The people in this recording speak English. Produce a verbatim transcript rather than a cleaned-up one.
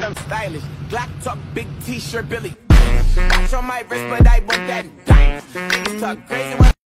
I'm stylish. Black talk, big t-shirt, Billy. Watch on my wrist, but I want that dime. Niggas talk crazy when